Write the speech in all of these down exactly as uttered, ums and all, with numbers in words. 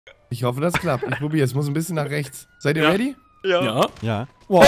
Ich hoffe, das klappt. Ich probiere es. Muss ein bisschen nach rechts. Seid ihr Ja. ready? Ja. Ja. Ja. Wow.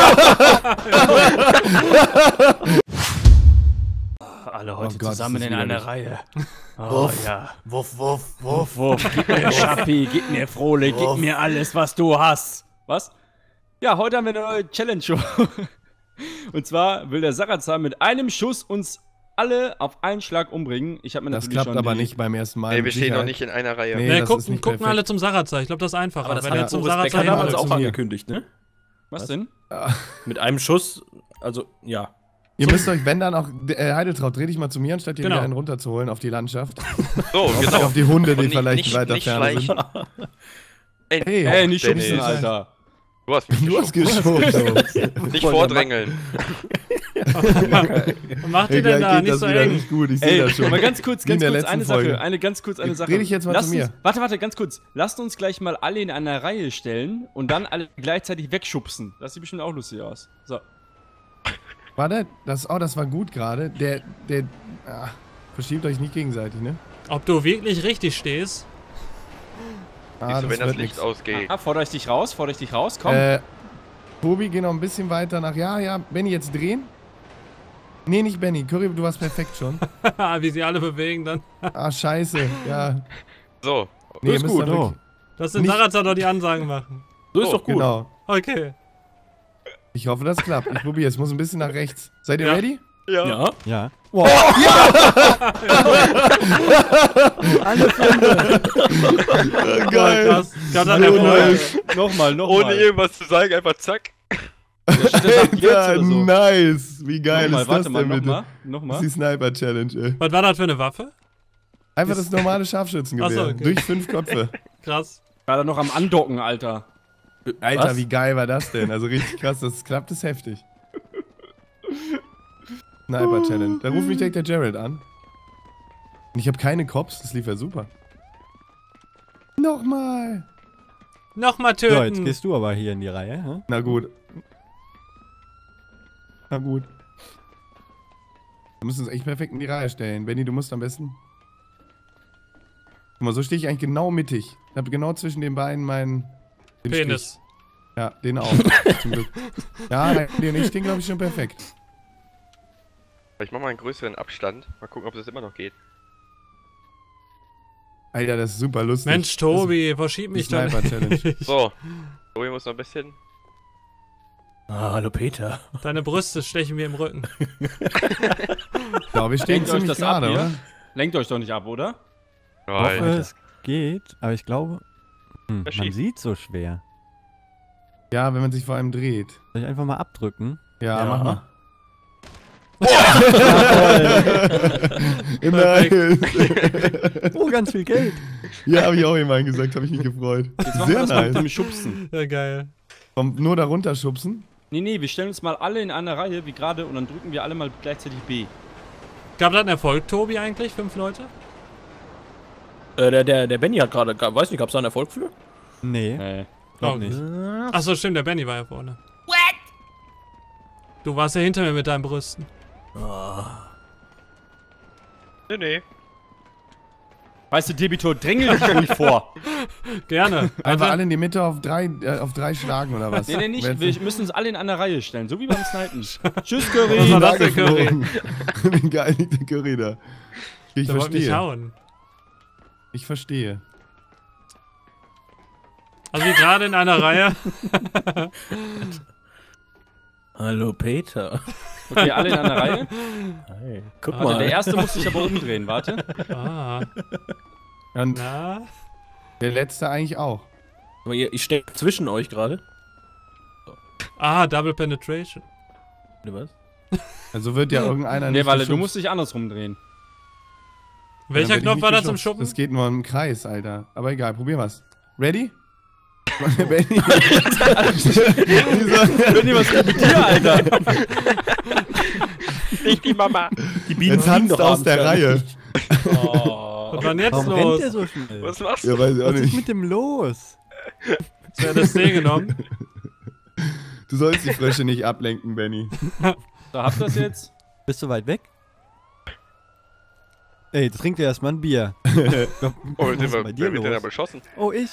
Alle heute Oh Gott, zusammen ist das in einer widerlich. Reihe. Oh Wuff. ja. Wuff, wuff, wuff. Wuff, gib mir Schappi, gib mir Frohle, gib Wuff. mir alles, was du hast. Was? Ja, heute haben wir eine neue Challenge-Show. Und zwar will der Sarazar mit einem Schuss uns alle auf einen Schlag umbringen. Ich habe mir Das natürlich klappt schon aber die- nicht beim ersten Mal. Nee, wir mit stehen noch Sicherheit. nicht in einer Reihe. Nee. Ne, das ist gucken, nicht gucken perfekt. alle zum Sarazar. Ich glaube, das ist einfacher. Aber das Wenn hat er ja zum Boris Becker Sarazar damals zu auch mir. angekündigt, ne? Was denn? Mit einem Schuss, also, ja. Ihr müsst euch, wenn dann auch, äh, Heideltraut, dreh dich mal zu mir, anstatt hier Genau. wieder einen runterzuholen auf die Landschaft. So, Auf, genau. auf die Hunde, die Und nicht- vielleicht nicht- weiter nicht ferne sind. schleichen. Ey, Hey, Ey, nicht Dennis. schubsen, Alter. Du hast mich Du hast geschoben. geschoben. Nicht vordrängeln. Was macht ihr Egal, denn da? geht Nicht das so wieder eng. nicht gut, ich sehe Ey, das schon. mal ganz kurz, Wie in ganz der kurz letzten eine Folge. Sache. Eine ganz kurz eine Jetzt Sache. dreh dich jetzt mal Lasst zu mir. Uns, warte, warte, ganz kurz. Lasst uns gleich mal alle in einer Reihe stellen und dann alle gleichzeitig wegschubsen. Das sieht bestimmt auch lustig aus. So. Warte, das, oh, das war gut gerade. Der, der, ah, verschiebt euch nicht gegenseitig, ne? Ob du wirklich richtig stehst? Ah, Siehst du, wenn das wird Licht nix. ausgeht. Ah, forder ich dich raus, forder ich dich raus, komm. Äh, Tobi, geh noch ein bisschen weiter nach, ja, ja, Benny, jetzt drehen. Nee, nicht Benny, Curry, du warst perfekt schon. Wie sie alle bewegen dann. Ah, scheiße, ja. So. Nee, ist ihr müsst gut, da wirklich- Lass den Nicht- Sarazar doch die Ansagen machen. So ist Oh, doch gut. Genau. Okay. Ich hoffe, das klappt. Ich probiere es. Muss ein bisschen nach rechts. Seid ihr Ja. ready? Ja. Ja. Ja. Wow. Alle Fünfe. Ja, geil. Krass. Gott hat So er nice. Nochmal, nochmal. Ohne irgendwas zu sagen, einfach zack. Alter, nice. Wie geil Nochmal, ist das warte mal, denn bitte? nochmal. Das ist Nochmal. die Sniper-Challenge, ey. Was war das für eine Waffe? Einfach das normale Scharfschützengewehr. Ach so, okay. Durch fünf Köpfe. Krass. War da noch am Andocken, Alter. Alter, Was? wie geil war das denn? Also richtig krass, das klappt, ist heftig. Sniper-Challenge. Da ruft mich direkt der Jared an. Und ich habe keine Cops, das lief ja super. Nochmal. Nochmal So, jetzt töten. gehst du aber hier in die Reihe. Hm? Na gut. Na gut. Wir müssen uns echt perfekt in die Reihe stellen. Benny, du musst am besten. Guck mal, so stehe ich eigentlich genau mittig. Ich habe genau zwischen den Beinen meinen den Penis. Stich. Ja, den auch. Zum Glück. Ja, den ich stehen, glaube ich, schon perfekt. Ich mach mal einen größeren Abstand. Mal gucken, ob das immer noch geht. Alter, das ist super lustig. Mensch, Tobi, verschieb mich Das doch ist die Sniper-Challenge. nicht. So. Tobi muss noch ein bisschen. Ah, hallo Peter. Deine Brüste stechen mir im Rücken. Ich glaube, wir stehen Lenkt euch ziemlich das ab gerade, hier? oder? Lenkt euch doch nicht ab, oder? Ich hoffe, Nein. es geht, aber ich glaube, hm, man Verschiebt. sieht so schwer. Ja, wenn man sich vor allem dreht. Soll ich einfach mal abdrücken? Ja, Ja. mach mal. Perfekt. Oh, ganz viel Geld. Ja, habe ich auch jemand gesagt, habe ich mich gefreut. Jetzt machen wir Sehr das mal mit nice. dem Schubsen. Ja, geil. Kommt nur da runter schubsen. Nee, nee, wir stellen uns mal alle in einer Reihe, wie gerade, und dann drücken wir alle mal gleichzeitig B. Gab das einen Erfolg, Tobi, eigentlich? Fünf Leute? Äh, der, der, der Benny hat gerade, ga- weiß nicht, gab's da einen Erfolg für? Nee, Nee. glaub Oh, nicht. Achso, stimmt, der Benny war ja vorne. What? Du warst ja hinter mir mit deinen Brüsten. Nee, nee. Weißt du, Debitor, drängel dich ruhig vor. Gerne. Einfach alle in die Mitte auf drei, äh, auf drei schlagen oder was? Nee, nee, nicht. Wer- Wir müssen uns alle in einer Reihe stellen, so wie beim Snipen. Tschüss, Was Curry. war Was das der Curry? Wie geil liegt der Curry da? Ich Der wollte mich verstehe. hauen. Ich verstehe. Also wie gerade in einer Reihe. Hallo Peter. Okay, alle in einer Reihe. Hey, guck Warte, mal. der erste muss sich aber umdrehen, warte. Ah, Und na? der letzte eigentlich auch. Aber ihr, ich stehe zwischen euch gerade. Ah, Double Penetration. Oder was? Also wird ja irgendeiner Nee, nicht Walle, du geschubst. musst dich andersrum drehen. Dann Welcher werd ich Knopf nicht war das zum geschubst. Schuppen? Das geht nur im Kreis, Alter. Aber egal, probier was. Ready? Benny. Benny, was geht mit dir, Alter? Nicht die Mama. Die Bienen Jetzt tanzt doch aus abends der gar Reihe. nicht. Oh, was war denn jetzt Warum rennt los? der so schnell? Was machst du? Ja, weiß ich auch Was ist nicht. mit dem los? Wer hat das C genommen? Du sollst die Frösche nicht ablenken, Benny. Da habt ihr das jetzt. Bist du weit weg? Ey, trink dir erstmal ein Bier. Oh, Was sind ist wir, bei dir wer wird denn da los? beschossen? Oh, ich.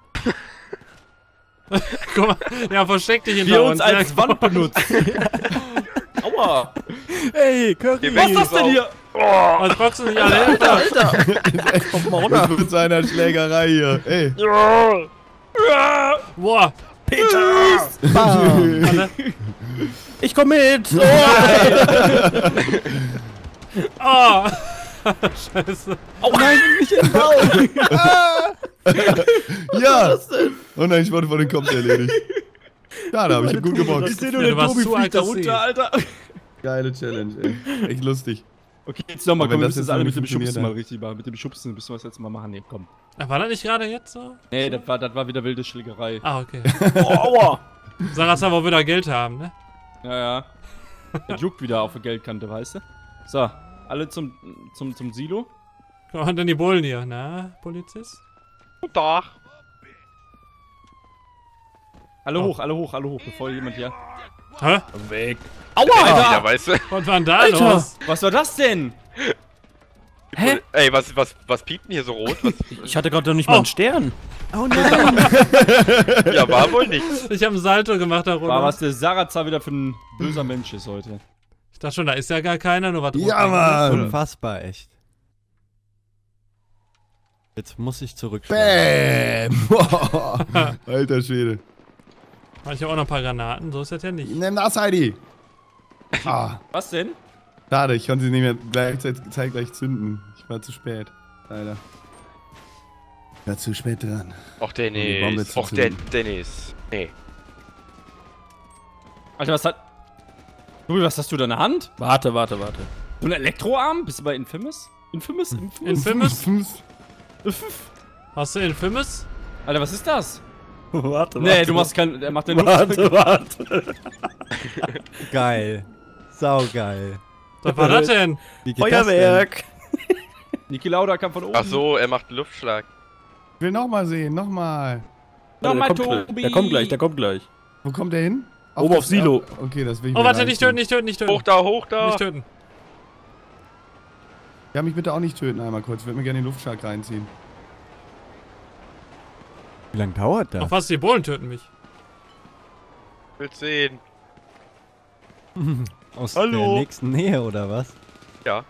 Guck mal, ja, versteck dich hinter Wir uns. uns als ja, Wand benutzt. Aua! Ey, Curry. Geh Was weg, ist das denn Sau. hier? Was boxen sich alle hinter? Alter! Kommt mal runter. Mit seiner Schlägerei hier. Ey. Boah, Bam. alle. Ich komm mit! Oh. Oh. Scheiße. Oh nein, nicht in den Bauch! Ja. Oh nein, ich wurde von den Kopf erledigt. Ja, da habe ich ihn gut geboxt. Ja, du warst zu fliegt da aggressiv. runter, Alter. Geile Challenge, ey. Echt lustig. Okay, jetzt nochmal, Aber wenn komm, wir das müssen jetzt das alle noch mit dem nicht funktioniert Schubsen mal hat. richtig machen. Mit dem Schubsen müssen wir das jetzt mal machen. Nee, komm. Ach, war das nicht gerade jetzt so? Nee, das war, das war wieder wilde Schlägerei. Ah, okay. Oh, aua! Sag, dass wir wieder Geld haben, ne? Ja, ja. Das juckt wieder auf der Geldkante, weißt du? So, alle zum, zum, zum Silo. Guck mal, dann die Bullen hier, na, Polizist? Guten Tag. Alle Oh. hoch, alle hoch, alle hoch, bevor jemand hier... Hä? Weg! Wieder, Aua! weißt du? Was war denn da Alter. los? Was war das denn? Hä? Ey, was, was, was piept denn hier so rot? Was, Ich hatte gerade noch nicht mal Oh. einen Stern. Oh nein. ja, war wohl nichts. Ich habe einen Salto gemacht da War runter. was der Sarazar wieder für ein böser Mensch ist heute. Ich dachte schon, da ist ja gar keiner, nur was Ja, rot Mann. Unfassbar, echt. Jetzt muss ich zurückschlagen. Bäm. Boah. Alter Schwede. Ich habe auch noch ein paar Granaten, so ist das ja nicht. Nimm das, Heidi. Ah, Was denn? schade, ich konnte sie nicht mehr gleichzeitig zeitgleich zünden. Ich war zu spät. Leider. Ich war zu spät dran. Och, die Bombe Dennis. zu Och, der zünden. Dennis. Nee. Alter, was hat... Tobi, was hast du da in der Hand? Warte, warte, warte. So ein Elektroarm? Bist du bei Infamous? Infamous? Infamous? Infamous? Hast du Infamous? Alter, was ist das? Warte, Nee, du machst kein... Er macht den Warte, warte. Geil. Saugeil. Was war das denn? Wie geht Feuerwerk! Niki Lauda kam von oben. Ach so, er macht einen Luftschlag. das denn? Ich will nochmal sehen, nochmal. Nochmal, der, kommt, Tobi. der kommt gleich, der kommt gleich. Wo kommt der hin? Oben auf Silo. Okay, das will ich Oh, mir warte, nicht töten, reinziehen. nicht töten, nicht töten. Hoch da, hoch da. Nicht töten. Ja, mich bitte auch nicht töten einmal kurz. Ich würde mir gerne den Luftschlag reinziehen. Wie lange dauert das? Auf was, die Bullen töten mich. Willst sehen? Aus Hallo? der nächsten Nähe oder was? Ja.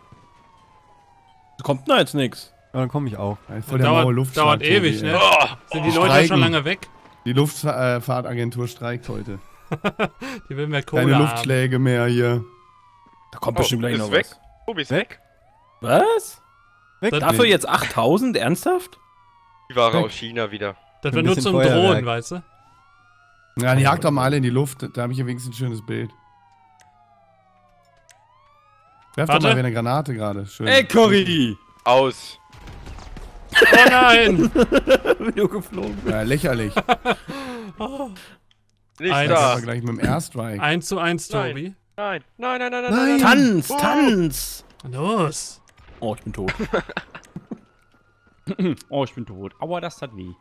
Kommt da jetzt nix. Ja, dann komme ich auch. Ja, voll der Dauert- maue Luftschlag. dauert ewig, Tobi, ne? ey. Oh, Sind die Oh, Leute streiken. schon lange weg? Die Luftfahrtagentur streikt heute. Die will mehr Kohle Keine haben. Luftschläge mehr hier. Da kommt Oh, bestimmt gleich ist noch weg. was. Tobi ist weg. Was? Weg. Das- Dafür jetzt achttausend? Ernsthaft? Die Ware Weg. aus China wieder. Das Ein wird nur bisschen zum Feuerwerk. Drohen, weißt du? Ja, die jagt doch mal alle in die Luft. Da habe ich ja wenigstens ein schönes Bild. Werf doch Warte. mal wieder eine Granate gerade. Schön. Ey, Cory! Aus. Oh nein! Video geflogen. Ja, lächerlich. Nicht Eins. da. Aber gleich mit dem Airstrike. eins zu eins, Nein. Tobi. Nein, nein, nein, nein, nein, Nein. nein. Tanz, Oh. Tanz! Los! Oh, ich bin tot. Oh, ich bin tot. Aua, das tat weh.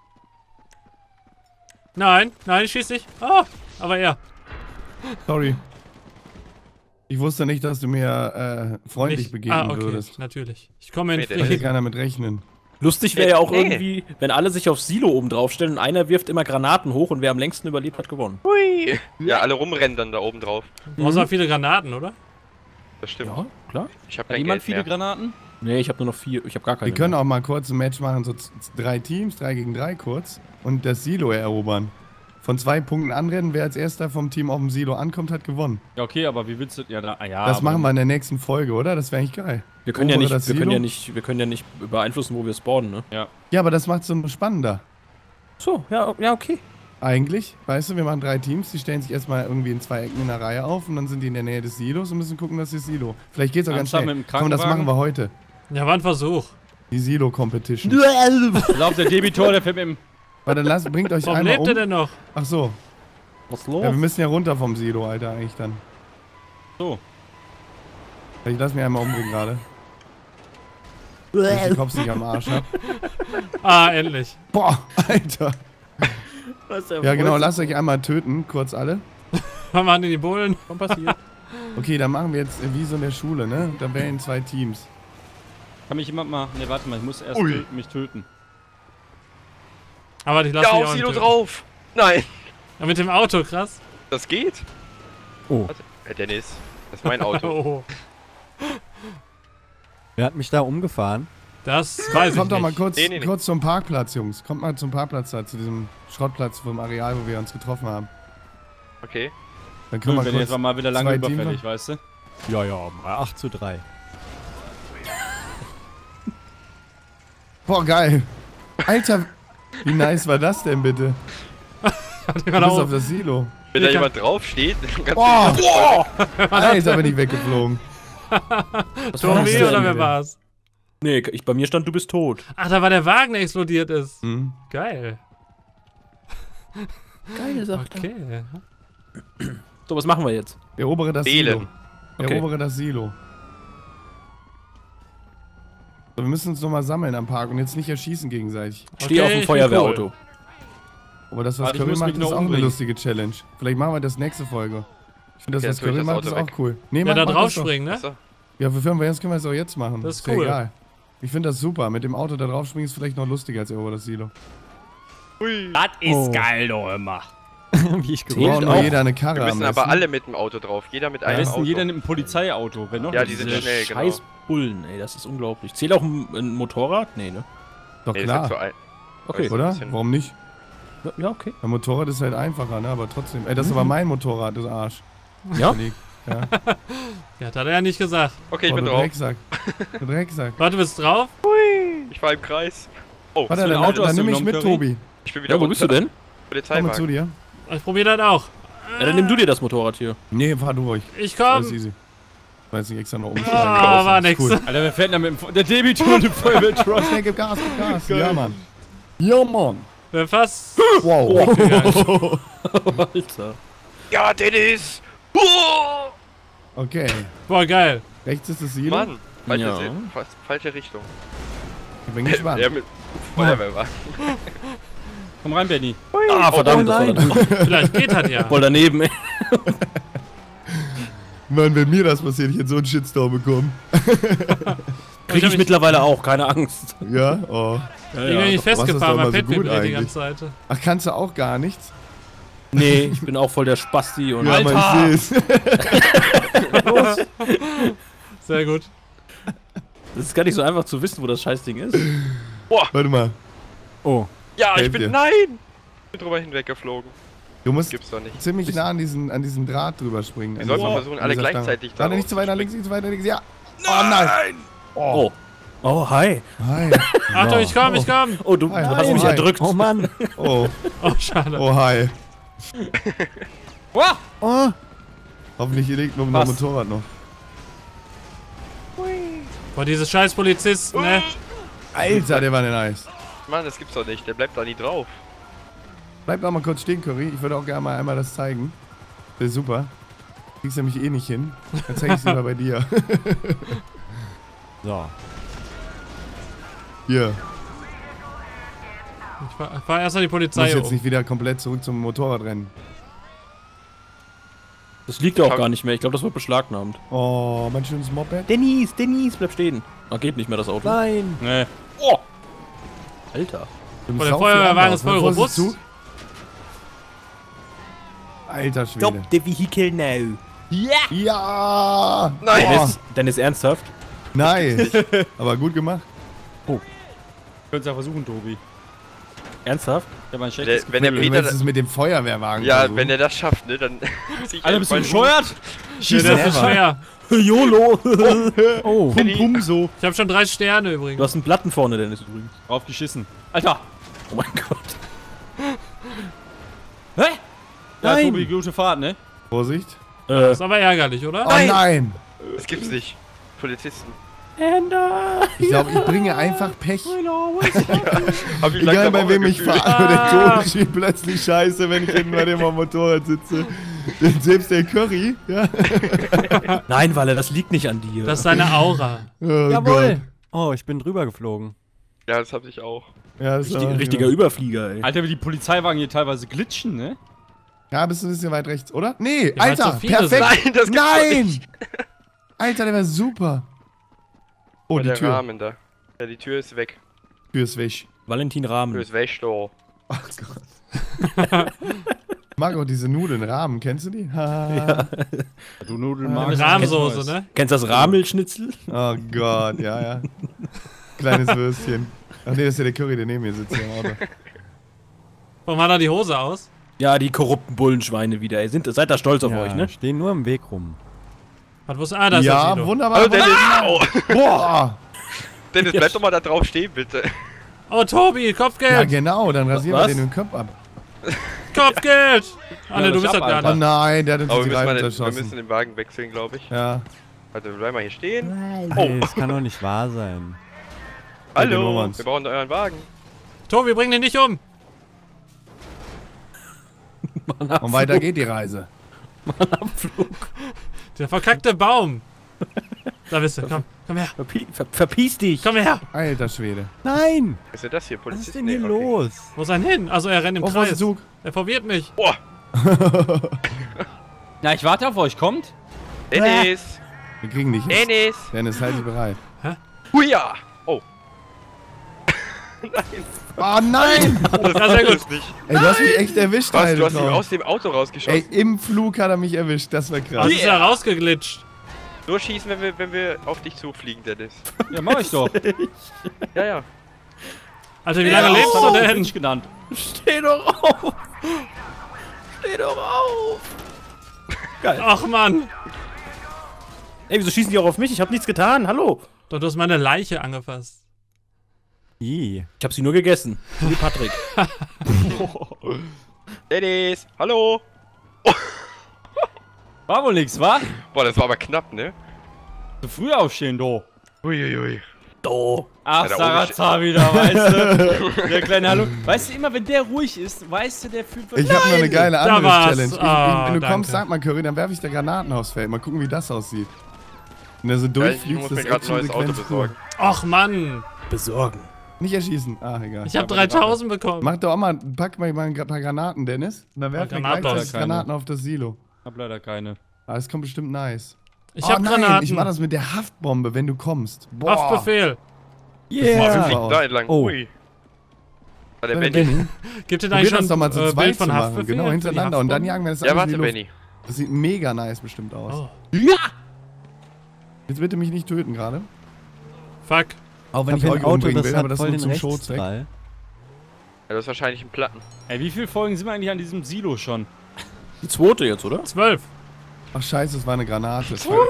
Nein, nein, ich schieß nicht. Oh, aber er. Sorry. Ich wusste nicht, dass du mir äh, freundlich Mich- begegnen ah, okay, würdest. natürlich. Ich komme in Nee, der- Da hätte Fliegen. keiner mit rechnen. Lustig wäre ja auch Nee. irgendwie, wenn alle sich aufs Silo oben draufstellen und einer wirft immer Granaten hoch und wer am längsten überlebt, hat gewonnen. Hui. Ja, alle rumrennen dann da oben drauf. Du brauchst auch viele Granaten, oder? Das stimmt. klar. Ich habe Hat kein jemand Geld viele mehr. Granaten? Nee, ich habe nur noch vier. Ich habe gar keine. Wir können auch mal kurz ein Match machen, so z- drei Teams, drei gegen drei kurz. Und das Silo erobern. Von zwei Punkten anrennen, wer als erster vom Team auf dem Silo ankommt, hat gewonnen. Ja, okay, aber wie willst du... Ja, da, ah, ja Das aber machen wir in der nächsten Folge, oder? Das wäre eigentlich geil. Wir können ja Obere nicht, das wir können Silo? ja nicht, wir können ja nicht beeinflussen, wo wir spawnen, ne? Ja, aber das macht es so spannender. So, ja, ja, okay. Eigentlich, weißt du, wir machen drei Teams, die stellen sich erstmal irgendwie in zwei Ecken in der Reihe auf und dann sind die in der Nähe des Silos und müssen gucken, dass das Silo. Vielleicht geht's auch ganz Ernsthaft schnell. mit dem Komm, das Krankenwagen? machen wir heute. Ja, war ein Versuch. Die Silo-Competition. Ich glaube, der Debitor, der fährt mit dem... Warte, lasst, bringt euch Warum einmal lebt er um. denn noch? Ach so. Was ist Ja, wir los? müssen ja runter vom Silo, Alter, eigentlich dann. So. Ich lass mich einmal umbringen gerade. Dass ich die Kopf nicht am Arsch hab. Ah, endlich. Boah, Alter. Was ist der Ja genau, Voice? lasst euch einmal töten, kurz alle. Was machen denn die Bullen? Was passiert? Okay, dann machen wir jetzt äh, wie so in der Schule, ne? Dann wählen zwei Teams. Kann mich jemand mal... Ne, warte mal, ich muss erst Ui. tö mich töten. Aber ich lasse Ja, mich auf auch nicht Silo töten. drauf! Nein! Ja, mit dem Auto, krass. Das geht? Oh, Warte. Herr Dennis, das ist mein Auto. Oh, wer hat mich da umgefahren? das weiß ich Kommt doch mal nicht. kurz, Nee, nee, nee. kurz zum Parkplatz, Jungs. Kommt mal zum Parkplatz da, zu diesem Schrottplatz vom Areal, wo wir uns getroffen haben. Okay. Dann können wir Wenn jetzt kurz... mal wieder lange zwei überfällig, Teamer. weißt du? Ja, ja, acht zu drei. Boah, geil. Alter, wie nice war das denn bitte? Die Bis war da auf oben. das Silo. Wenn da Ich jemand draufsteht, dann kannst Boah, du boah. Alter, bin ich weggeflogen. Was Tommy das oder denn? wer war's? Nee, ich, bei mir stand, du bist tot. Ach, da war der Wagen, der explodiert ist. Hm. Geil. Geile Sache. Okay. So, was machen wir jetzt? Erobere das wählen. Silo. Okay. Erobere das Silo. So, wir müssen uns nochmal sammeln am Park und jetzt nicht erschießen gegenseitig. Ich stehe auf ich dem bin Feuerwehrauto. Aber das, was Warte, ich Curry muss macht, mich ist noch auch eine umbringen. lustige Challenge. Vielleicht machen wir das nächste Folge. Ich finde, das, Okay, was jetzt hol ich Curry das macht, Auto ist weg. auch cool. Nee, Ja, mach- da mach drauf das doch. springen, ne? Achso. Ja, für Firmen, jetzt können wir es auch jetzt machen. Das ist ja cool. egal. Ich finde das super. Mit dem Auto da drauf springen ist vielleicht noch lustiger als Erobere das Silo. Hui. Das ist Oh. geil doch immer. Wie ich Wir gewonnen brauchen nur auch. jeder eine Karre Wir am müssen besten. aber alle mit dem Auto drauf. Jeder mit Am einem besten Auto. jeder nimmt ein Polizeiauto. Wenn noch Ja, nicht die sind diese- schnell, genau. Scheiß Bullen, ey, das ist unglaublich. Zählt auch ein, ein Motorrad? Nee, ne? Doch Nee, das ist halt klar, so ein. Okay. oder? bisschen- Warum nicht? Ja, okay. Ein Motorrad ist halt einfacher, ne? Aber trotzdem. Ey, das ist aber mein Motorrad, du Arsch. Ja? Überleg. Ja. Ja, das hat er ja nicht gesagt. Okay, ich Boah, bin du drauf. Drecksack. Du Drecksack. Warte, bist du drauf? Ich fahr im Kreis. Oh, Warte, für dann, ein Auto dann hast du nimm mich genommen, mit, Curry? Tobi. ich bin wieder Ja, wo bist du denn? Komm mal zu Polizeiwagen. dir. Ich probiere das auch. Ja, dann nimm du dir das Motorrad hier. Nee, fahr du ruhig. Ich Alles komm. easy. Weiß nicht, extra noch umsteigen. Ah, war Ist nix. Cool. Alter, wer fährt denn da mit dem... Der Debitur und der Feuerwehrtruck. Schnell, gib Gas, gib Gas. Ja, Mann. Ja, Mann. Wer fast. Wow. Alter. Ja, Dennis! Oh! Okay. Boah, geil. Rechts ist das Silo. Mann! Falsche, Ja. Se- fast, falsche Richtung. Ich bin gespannt. Ja, mit Feuerwehrwagen. Komm rein, Benny. Ah, verdammt, Oh das war nein. natürlich Vielleicht geht das ja. voll daneben, ey. Mann, wenn mir das passiert, ich hätte so einen Shitstorm bekommen. Krieg ich mich- mittlerweile auch, keine Angst. Ja? Oh. Ich bin nicht Was ist festgefahren, doch mein mal so Pet gut vibriert die eigentlich? ganze Zeit. Ach, kannst du auch gar nichts? Nee, ich bin auch voll der Spasti und. Ja, aber ich seh's. Sehr gut. Das ist gar nicht so einfach zu wissen, wo das Scheißding ist. Warte mal. Oh, Ja, ich Helft bin. dir. Nein! Ich bin drüber hinweggeflogen. Du musst Gibt's doch nicht. ziemlich nah an diesen, an diesen Draht drüber springen. Wir An sollten diesen- mal versuchen, an alle dieser Stange. gleichzeitig Warte, da nicht zu weit nach links, nicht zu weit nach links. Ja. Oh Nein! nein. Oh. Oh, hi. Hi. Achtung, ich komm, ich komm. Oh, du, Hi, du hi, hast mich hi. erdrückt. oh Mann. Oh, Oh, schade. oh hi. Wow. Oh, Hoffentlich hier liegt nur ein Was? Motorrad noch. Boah, diese scheiß Polizisten, ne? Alter, der war denn nice. Mann, das gibt's doch nicht. Der bleibt da nie drauf. Bleib doch mal kurz stehen, Curry. Ich würde auch gerne mal einmal das zeigen. Das ist super. Kriegst nämlich eh nicht hin. Dann zeig ich's lieber bei dir. so. Hier. Ich fahr, fahr erst mal die Ich muss Polizei jetzt um. nicht wieder komplett zurück zum Motorradrennen. Das liegt ja auch gar nicht mehr. Ich glaube, das wird beschlagnahmt. Oh, mein schönes Moped. Dennis, Dennis, bleib stehen. Ah, geht nicht mehr das Auto. Nein. Nee. Oh. Alter. Du Boah, der sau viel Feuerwehrwagen Anlauf. ist voll Vorsicht robust. zu. Alter Schwede. the vehicle now. Ja! Nein! Boah. Dennis, Dennis, ernsthaft? Nice. Aber gut gemacht. Könnt's ja versuchen, Tobi. Ernsthaft? Der war ein schlechtes Der, wenn der Gefühl. Du Peter. willst es mit dem Feuerwehrwagen Ja, versuchen? wenn der das schafft, ne, dann. zieh ich Alter, bist du einfach- bescheuert? Ja, Schieß das never. ist schwer. YOLO. Oh. Pum pum so. Ich hab schon drei Sterne Du übrigens. hast einen Platten vorne, Dennis, übrigens. Drauf geschissen. Alter. Oh mein Gott. Hä? Ja, Nein. Tobi, gute Fahrt, ne? Vorsicht. Äh, Ist aber ärgerlich, oder? Oh nein! Das gibt's nicht. Polizisten. Ich glaube, ich bringe einfach Pech. Hab ich Egal langsam bei auch wem ein ich Gefühl. fahre, der Ton spielt plötzlich scheiße, wenn ich hinten bei dem am Motorrad sitze. Denn selbst der Curry, ja. nein, Walle, das liegt nicht an dir. Das ist seine Aura. Oh Jawohl. Oh, ich bin drüber geflogen. Ja, das hab ich auch. Gott. Ja, das ist Richtig, aber- richtiger Überflieger, ey. Alter, wie die Polizeiwagen hier teilweise glitschen, ne? Ja, bist du ein bisschen weit rechts, oder? Nee, Ja, weil's Alter, so viele perfekt. Nein, das gibt's doch Nein! nicht. Alter, der war super. Oh, die der Tür. Rahmen da. Ja, die Tür ist weg. Tür ist weg. Valentin Die Tür Rahmen. ist weg, Sto. Ach Gott. Ich mag auch diese Nudeln, Rahmen, kennst du die? ja. Du Nudeln Ah, magst. Rahmsoße, ne? Kennst du das Rahmelschnitzel? Oh Gott, ja, ja. Kleines Würstchen. Ach nee, das ist ja der Curry, der neben mir sitzt hier im Auto. Warum hat er die Hose aus? Ja, die korrupten Bullenschweine wieder. Ihr seid, seid da stolz auf Ja, euch, ne? stehen nur im Weg rum. Was wusste ah, das ist Ja, der Sido. wunderbar. Hallo Dennis! Au. Boah! Dennis, bleib doch mal da drauf stehen, bitte. Oh, Tobi, Kopfgeld! Ja, genau, dann rasieren Was? wir den den Kopf ab. Kopfgeld! Ah, ne, Ja, du das bist ab, doch gar Oh nicht. nein, der hat uns Aber wir die müssen, Reifen mal den, wir zerschossen. müssen den Wagen wechseln, glaube ich. Ja. Also, wir bleiben mal hier stehen. Ey, das kann doch nicht wahr sein. den Hallo, Nummern. wir brauchen euren Wagen. Tobi, bring den nicht um! Und weiter geht die Reise. Der verkackte Baum! Da bist du, komm, komm her, Verpi ver verpiss dich! komm her! Alter Schwede. Nein! Was ist denn das hier? Was Polizist? ist denn hier Nee, okay. los? Wo ist er denn hin? Also er rennt im Oh, wo ist der Kreis. Zug? Er verwirrt mich. Na, ich warte auf euch. Kommt. Dennis! Wir kriegen dich jetzt. Dennis! Dennis, halt dich bereit. Huja! Oh. Oh nein! Ja, sehr gut. nicht. Ey, du hast mich echt erwischt, Was, Alter. du hast ihn Traum. aus dem Auto rausgeschossen. Ey, im Flug hat er mich erwischt. Das war Was krass. ist da rausgeglitscht? Nur schießen, wenn wir, wenn wir auf dich zufliegen, Dennis. Ja, mach ich doch. Ja, ja. Alter, wie lange lebst du denn? Nicht genannt. Steh doch auf! Steh doch auf! Ach Mann. Ey, wieso schießen die auch auf mich? Ich hab nichts getan, hallo! Doch, du hast meine Leiche angefasst. I. Ich hab sie nur gegessen. Wie Patrick. Dennis! Hallo! War wohl nix, wa? Boah, das war aber knapp, ne? Zu früh aufstehen, do. Uiuiui. Do. Ach, Ja, da oben Sarazar wieder, weißt du? Der kleine Hallo. Weißt du, immer wenn der ruhig ist, weißt du, der fühlt Ich habe noch eine geile andere war's. Challenge. Ich, Ah, ich, wenn du danke. kommst, sag mal, Curry, dann werfe ich da Granaten aufs Feld. Mal gucken, wie das aussieht. Wenn er so Ja, ich durchfliegt, muss das mir ist gerade ein neues Auto Actionsequenz pur. besorgen. Ach Mann. Besorgen. Nicht erschießen. Ah, egal. Ich hab dreitausend bekommen. Mach doch auch mal, pack mal ein paar Granaten, Dennis. Und dann werfen wir Granaten gleichzeitig keine. Granaten auf das Silo. Hab leider keine. Ah, das kommt bestimmt nice. Ich oh, hab nein, Granaten. ich mach das mit der Haftbombe, wenn du kommst. Boah. Haftbefehl. Yeah. Fliegt da entlang. Oh. Ui. War der Benny. Benny. Gibt es Probier eigentlich das schon doch mal zu äh, zweit Bild zu von machen. Haftbefehl? Genau, für die hintereinander. Und dann Haftbomben? jagen wir das Ja, alles warte, in die Luft. Benny. Das sieht mega nice bestimmt aus. Oh. Jetzt bitte mich nicht töten gerade. Fuck. Auch wenn Ich ich hab euch ein Auto, umbringen das will, aber hat das voll ist nur den zum Showzweck. Rechtsdrall. Ja, das ist wahrscheinlich ein Platten. Ey, wie viele Folgen sind wir eigentlich an diesem Silo schon? Die zweite jetzt, oder? Zwölf. Ach scheiße, es war eine Granate. Das war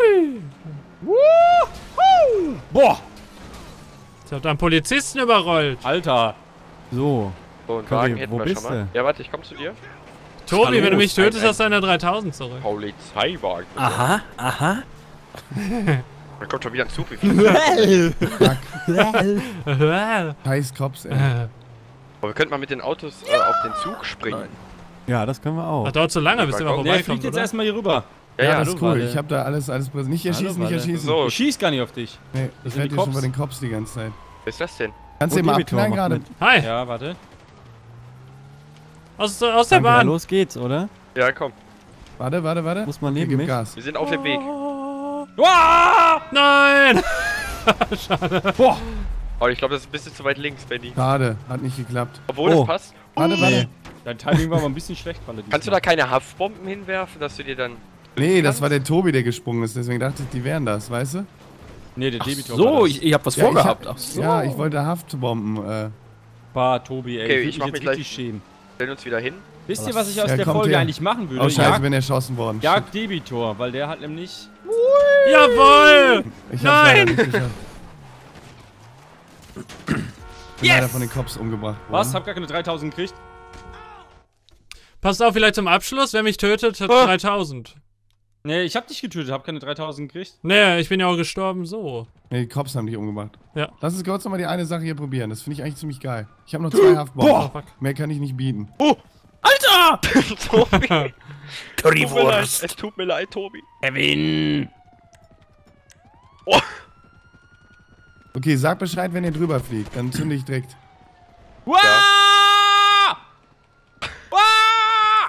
Boah! Ich hab da einen Polizisten überrollt. Alter. So. So, einen Curry, Wagen hätten wo wir bist schon mal. du? Ja, warte, ich komm zu dir. Tobi, Hallo, wenn du mich ein- tötest, ein- hast du deine dreitausend zurück. Polizeiwagen. Aha, aha. Da kommt schon wieder ein Zug. Wie viel? Scheiß Cops, ey. Ach, Aber wir könnten mal mit den Autos äh, auf den Zug springen. Ja, das können wir auch. dauert zu lange, bis der mal Nee, Der fliegt vorbeikommt, jetzt oder? erstmal hier rüber. Ja, Ja, ja, das hallo, ist cool. Walle. Ich hab da alles, alles präsent. Nicht erschießen, nicht Walle. erschießen. So, Ich schieß gar nicht auf dich. Nee, Das ich sind werde die hier schon Cops. bei den Cops die ganze Zeit. was ist das denn? Kannst du Und den mal Debitor abknallen macht gerade? mit. Hi, Ja, warte. aus, aus der Danke, ja, Bahn. los geht's, oder? Ja, komm. Warte, warte, warte. Muss man Okay, neben gib mich? Gas. Wir sind auf dem Weg. Ah! Nein! Boah! Aber ich glaube, das ist ein bisschen zu weit links, Benny. Schade, hat nicht geklappt. Obwohl, Oh. das passt. Warte, warte. Dein Timing war aber ein bisschen schlecht, Walle. Kannst du da keine Haftbomben hinwerfen, dass du dir dann... Nee, das war der Tobi, der gesprungen ist. Deswegen dachte ich, die wären das, weißt du? Nee, der Debitor So, war das. ich, ich hab was Ja, ich vorgehabt. hab- Ach so. Ja, ich wollte Haftbomben. Äh, Bah, Tobi, ey. Okay, ich ich würd mach mich mich jetzt richtig gleich- schämen. Stellen uns wieder hin. Wisst ihr, was ich aus Ja, der kommt Folge her. eigentlich machen würde? oh, scheiße, Jag, wenn er erschossen worden. Jag Debitor, weil der hat nämlich... Jawohl! Ich hab's Nein! leider nicht geschafft. Bin leider von den Cops umgebracht worden. Was? Hab gar keine dreitausend gekriegt? Passt auf, vielleicht zum Abschluss, wer mich tötet, hat Ah. dreitausend. Nee, ich hab dich getötet, hab keine dreitausend gekriegt. Nee, ich bin ja auch gestorben, so. Nee, die Cops haben dich umgebracht. Ja. Lass uns kurz nochmal die eine Sache hier probieren. Das finde ich eigentlich ziemlich geil. Ich habe noch zwei Haftbomben. Oh, fuck. Mehr kann ich nicht bieten. Alter! Tobi, tut mir leid. Currywurst. Es tut mir leid, Tobi. Kevin! Okay, sag Bescheid, wenn ihr drüber fliegt. Dann zünde ich direkt. Wah! Wah!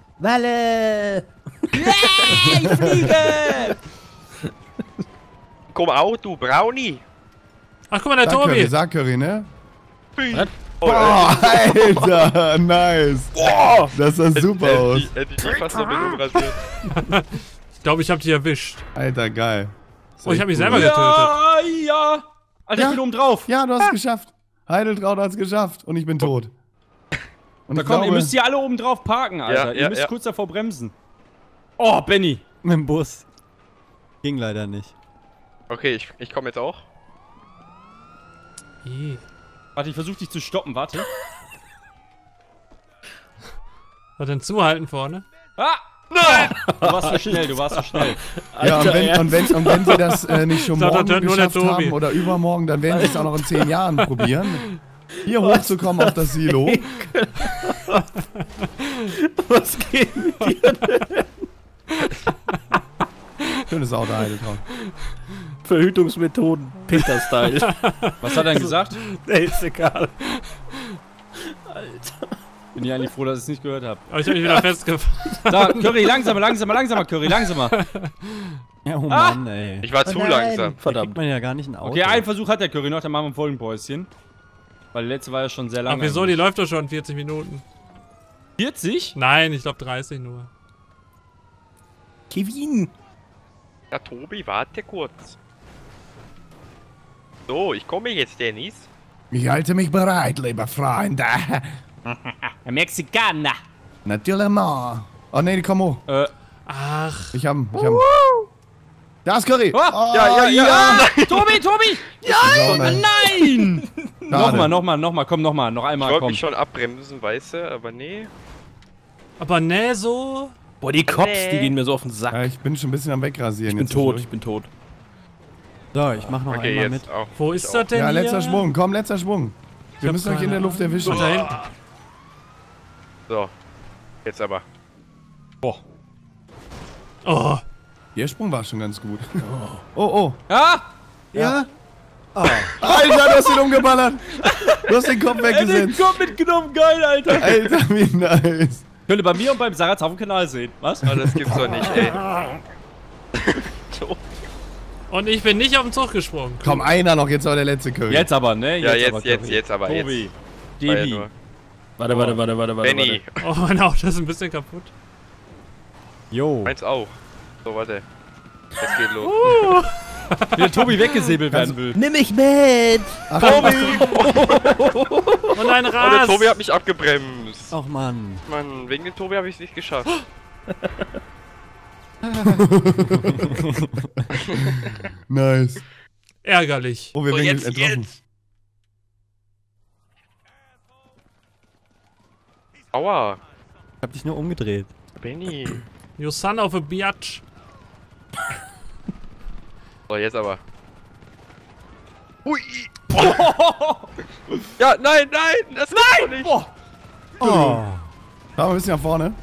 Walle! Ich fliege! komm auch, du Brownie. Ach, guck mal, der Sag Curry, Tobi. sag Curry, ne? Was? Oh, Boah, Alter, nice. Boah. Das sah super hätte, aus. hätte, hätte ich die fast noch mit umrasiert. Ich glaube, ich habe dich erwischt. Alter, geil. Oh, ich habe mich selber cool. getötet. Ja, ja. Alter, Ja. ich bin oben drauf. Ja, du hast es geschafft. Heideltraut hat es geschafft und ich bin tot. Und Na ich komm, glaube, ihr müsst hier alle oben drauf parken, Alter. Ja, ihr ja, müsst ja. kurz davor bremsen. Oh, Benny. Mit dem Bus. Ging leider nicht. Okay, ich, ich komme jetzt auch. Ih. Warte, ich versuche dich zu stoppen, warte. Was denn zuhalten vorne? Ah! Nein! Du warst zu schnell, du warst zu schnell. ja, und Alter, wenn, ernst? und, wenn, und wenn sie das äh, nicht schon Ich dachte, morgen das hört nur der geschafft Tobi. haben oder übermorgen, dann werden sie es auch noch in zehn Jahren probieren. Hier hochzukommen auf das Silo. Was geht mit dir denn? Schönes Auto, Heideltraut. Verhütungsmethoden, Peter-Style. Was hat er denn gesagt? Nee, ist egal. Alter. Bin ich eigentlich froh, dass ich es nicht gehört habe. Aber ich habe mich wieder festgefahren. Da, Curry, langsamer, langsamer, langsamer, Curry, langsamer. Ja, oh Ah! Mann, ey. Ich war zu langsam. Da kriegt Verdammt. man ja gar nicht ein Auto. Okay, einen Versuch hat der Curry noch, dann machen wir ein Folgenpäuschen. Weil der letzte war ja schon sehr lang. Ach, wieso? Die läuft doch schon vierzig Minuten. vierzig? Nein, ich glaube dreißig nur. Kevin. Ja, Tobi, warte kurz. So, ich komme jetzt, Dennis. Ich halte mich bereit, lieber Freund. Der Mexikaner. Natürlich mal. Oh nee, die kommen hoch. Äh, Ach, Ich hab ihn, ich hab ihn. Da ist Curry. Oh, ja, ja, ja. Tobi, Tobi! Ja, Nein! Nochmal, nochmal, nochmal, komm, nochmal, noch Ich einmal, wollte komm. mich schon abbremsen, weißt du, aber nee. aber ne, so. Boah, die Cops, die gehen mir so auf den Sack. Ja, ich bin schon ein bisschen am Wegrasieren. Ich bin jetzt tot, zwischendurch. ich bin tot. So, ich mach noch Okay, einmal jetzt mit. auch. Wo ich ist auch. das denn Ja, hier? letzter Schwung. Komm, letzter Schwung. Wir hab müssen euch in keine der Luft erwischen. Ach, da hinten. So. Jetzt aber. Oh. Der Sprung war schon ganz gut. Oh, oh. Ah! Ja? Alter, du hast ihn umgeballert. Du hast den Kopf Er hat den weggesetzt. Kopf mitgenommen, geil, Alter. Alter, wie nice. Könnt ihr bei mir und beim Saratz auf dem Kanal sehen. Was? Oh, das gibt's doch nicht, ey. Und ich bin nicht auf den Zug gesprungen. Komm, einer noch, jetzt war der letzte Curry. Jetzt aber, ne? Ja, jetzt, aber, jetzt, Curry. jetzt aber, Tobi. jetzt. War ja Debi. nur. Warte, warte, warte, warte, warte. Benny, Oh, mein Auto ist ein bisschen kaputt. Jo. meins auch. So, warte. Jetzt geht los. Wie der Tobi weggesäbelt werden will. Nimm mich mit! Ach, Tobi! Und ein Oh, der Ras. Tobi hat mich abgebremst. Ach Mann. Mann, wegen dem Tobi habe ich es nicht geschafft. Nice. Ärgerlich. Oh, wir So, werden jetzt, getroffen. jetzt. Aua. Ich hab dich nur umgedreht. Benny. You son of a biatch. So, jetzt aber. Hui. Ja, nein, nein, das nein! Nicht. Boah. Oh. Schau mal ein bisschen nach vorne.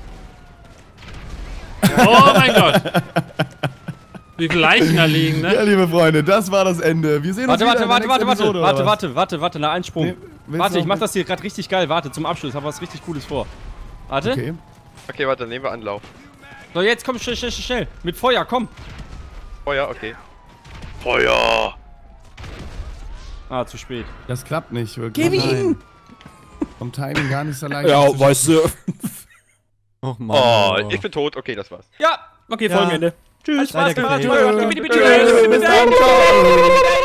Oh mein Gott. Wie viele Leichen da liegen, Ja, ne? liebe Freunde, das war das Ende. Wir sehen uns Warte, wieder warte, in der warte, warte, nächsten warte, Episode, warte, oder was? warte, warte, warte, na, ein Sprung. Nee, willst Warte, du ich noch- mach das hier gerade richtig geil. Warte, zum Abschluss. Hab was richtig Cooles vor. Warte. Okay. Okay, warte, dann nehmen wir Anlauf. So, jetzt komm, schnell, schnell, schnell, schnell. Mit Feuer, komm. Feuer, okay. Feuer! Ah, zu spät. Das klappt nicht, wirklich. Kevin! Nein. Vom Timing gar nicht so leicht. Ja, das zu weißt du. Oh Mann. Oh, ich bin tot. Okay, das war's. Ja, Okay, Ja. Folgenende. Tschüss. Spaß Leider gemacht. gefehlt. Tschüss. schaffen. Bis dann, ciao.